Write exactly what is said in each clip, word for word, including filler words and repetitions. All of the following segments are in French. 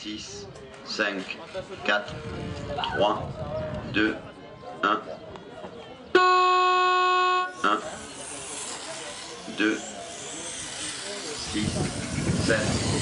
six, cinq, quatre, trois, deux, un. un, deux, six, sept.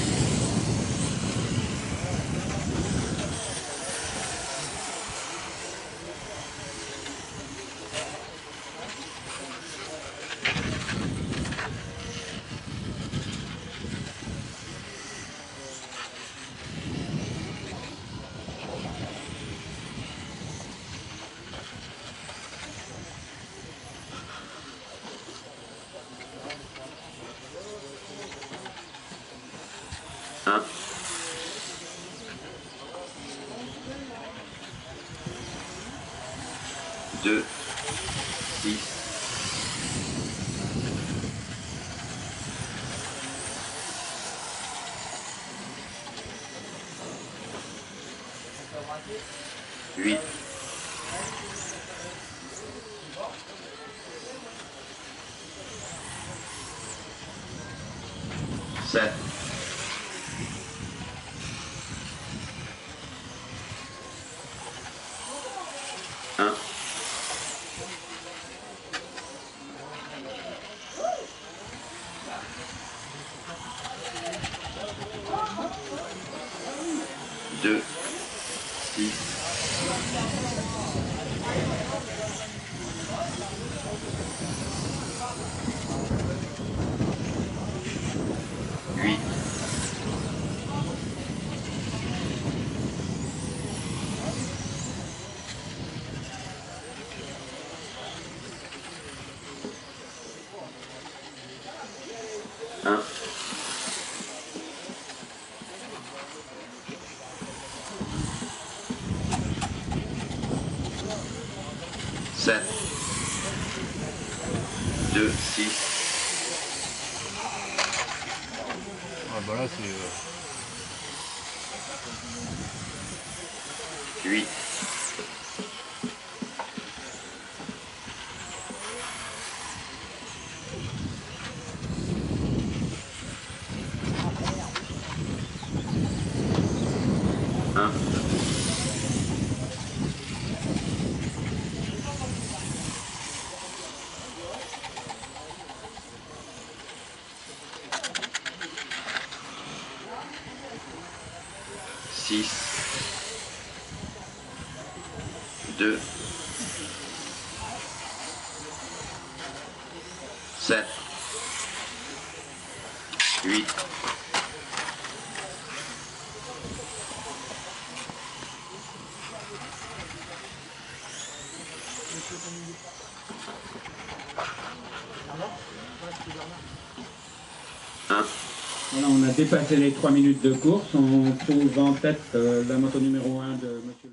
un, deux, six, huit, sept, un, deux, six, huit, un, sept, deux, six, Ah bah là c'est... Euh... huit, un, six, deux, sept, huit, un. Voilà, on a dépassé les trois minutes de course. On trouve en tête euh, la moto numéro un de Monsieur